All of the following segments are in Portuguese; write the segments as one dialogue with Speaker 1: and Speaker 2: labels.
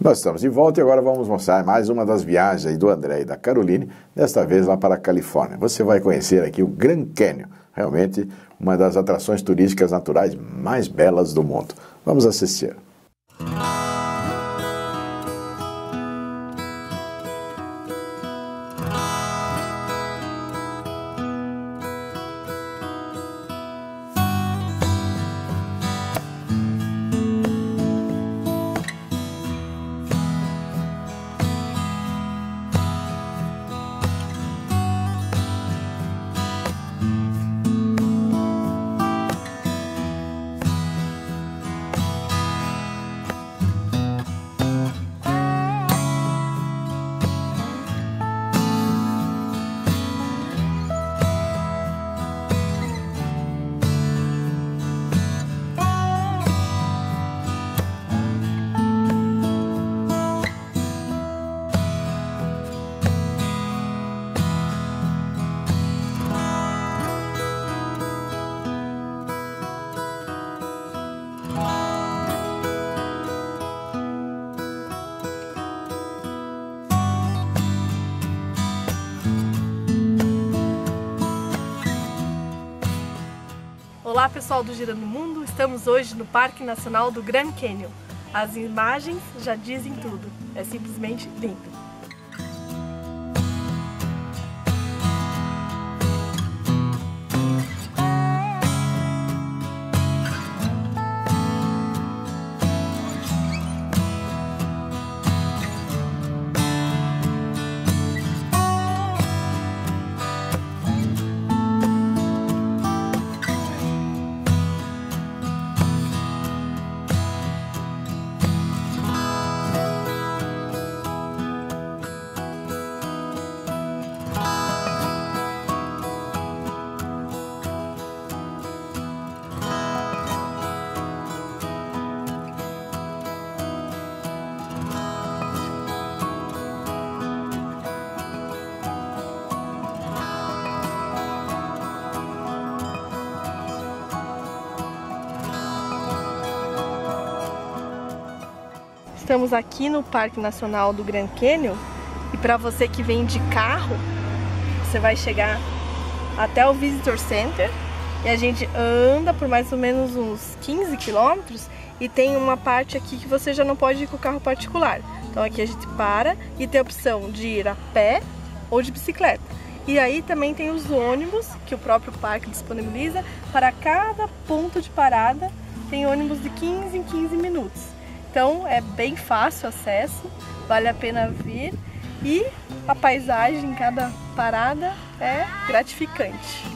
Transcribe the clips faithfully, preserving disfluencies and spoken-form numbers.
Speaker 1: Nós estamos de volta e agora vamos mostrar mais uma das viagens aí do André e da Caroline, desta vez lá para a Califórnia. Você vai conhecer aqui o Grand Canyon, realmente uma das atrações turísticas naturais mais belas do mundo. Vamos assistir.
Speaker 2: Olá pessoal do Girando o Mundo, estamos hoje no Parque Nacional do Grand Canyon. As imagens já dizem tudo, é simplesmente lindo. Estamos aqui no Parque Nacional do Grand Canyon e para você que vem de carro, você vai chegar até o Visitor Center e a gente anda por mais ou menos uns quinze quilômetros e tem uma parte aqui que você já não pode ir com o carro particular. Então aqui a gente para e tem a opção de ir a pé ou de bicicleta. E aí também tem os ônibus que o próprio parque disponibiliza para cada ponto de parada, tem ônibus de quinze em quinze minutos. Então é bem fácil o acesso, vale a pena vir e a paisagem em cada parada é gratificante.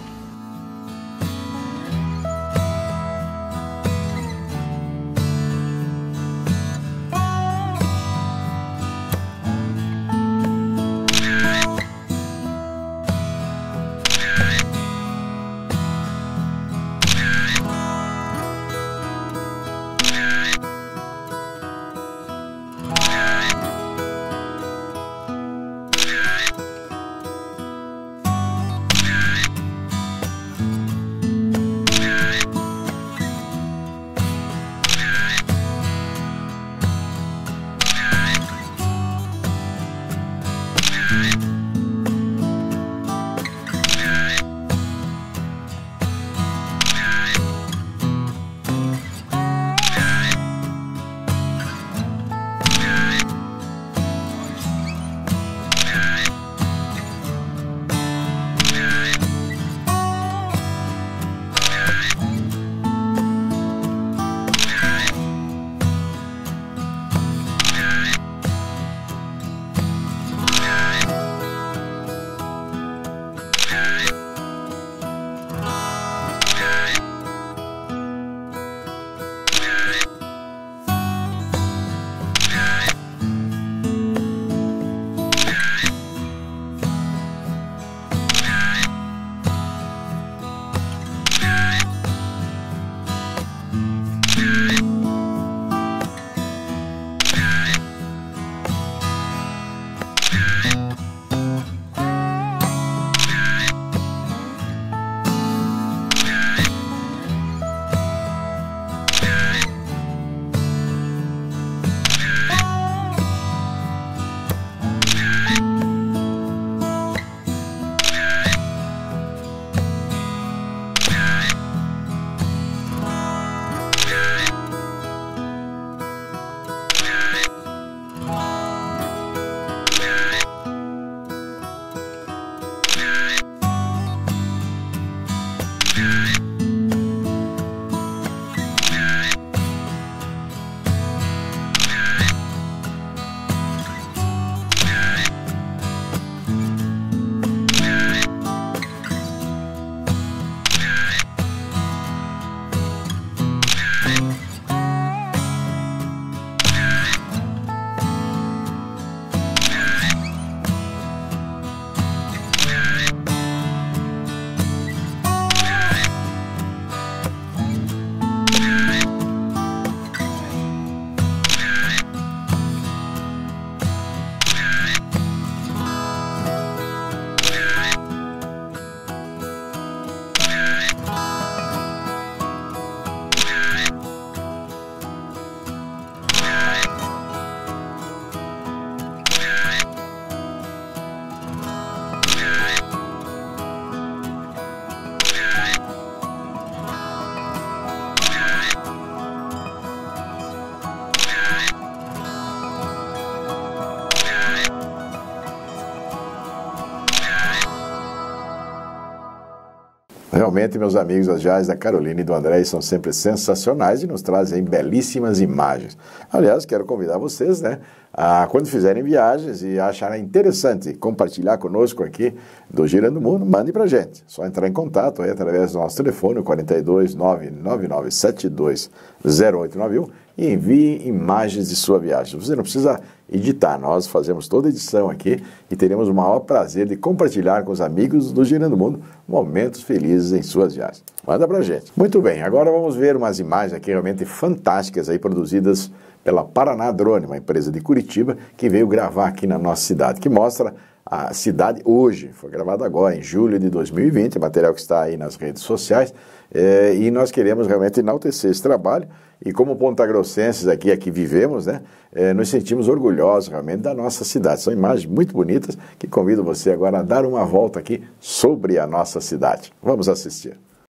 Speaker 1: Realmente, meus amigos, as viagens da Carolina e do André são sempre sensacionais e nos trazem belíssimas imagens. Aliás, quero convidar vocês, né, a quando fizerem viagens e acharem interessante compartilhar conosco aqui do Girando o Mundo, mande pra gente. Só entrar em contato aí através do nosso telefone, quarenta e dois, nove nove nove sete dois zero oito nove um, e envie imagens de sua viagem. Você não precisa editar, nós fazemos toda a edição aqui e teremos o maior prazer de compartilhar com os amigos do Girando o Mundo momentos felizes em suas viagens. Manda pra gente. Muito bem, agora vamos ver umas imagens aqui realmente fantásticas aí produzidas pela Paraná Drone, uma empresa de Curitiba que veio gravar aqui na nossa cidade, que mostra a cidade hoje. Foi gravado agora, em julho de dois mil e vinte, material que está aí nas redes sociais, é, e nós queremos realmente enaltecer esse trabalho, e como pontagrossenses aqui, aqui vivemos, né, é, nos sentimos orgulhosos realmente da nossa cidade. São imagens muito bonitas que convido você agora a dar uma volta aqui sobre a nossa cidade. Vamos assistir.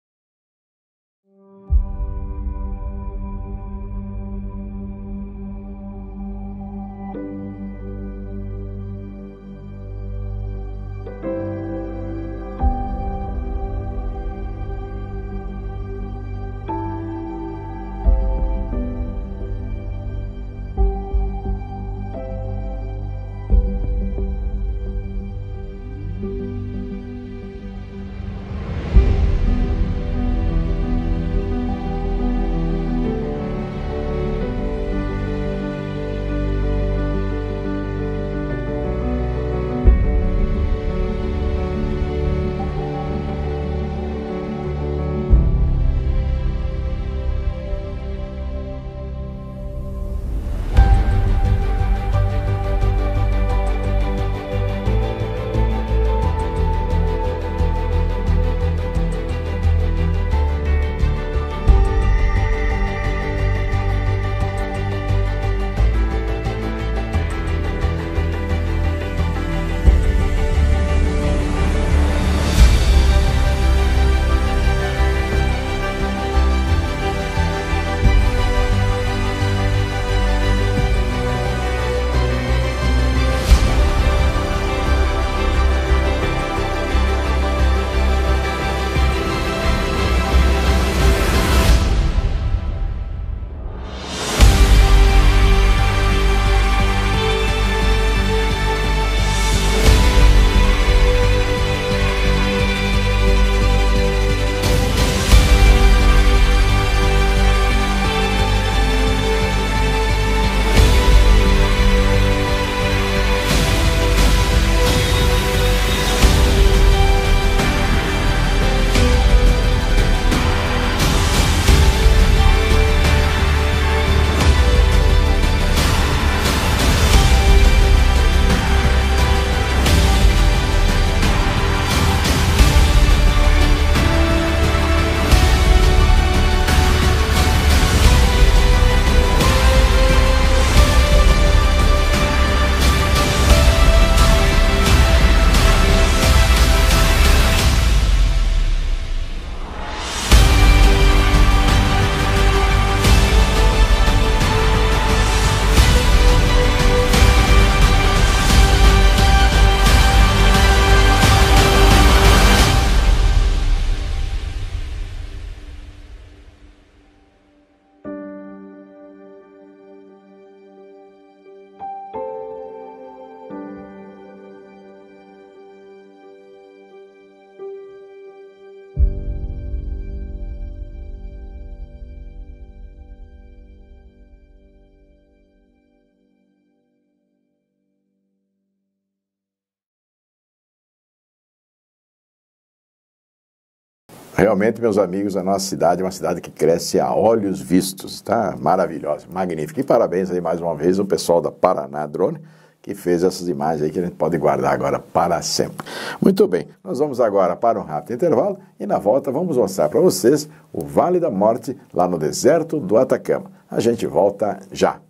Speaker 1: Realmente, meus amigos, a nossa cidade é uma cidade que cresce a olhos vistos, tá? Maravilhosa, magnífica. E parabéns aí mais uma vez ao pessoal da Paraná Drone, que fez essas imagens aí que a gente pode guardar agora para sempre. Muito bem, nós vamos agora para um rápido intervalo e na volta vamos mostrar para vocês o Vale da Morte lá no deserto do Atacama. A gente volta já.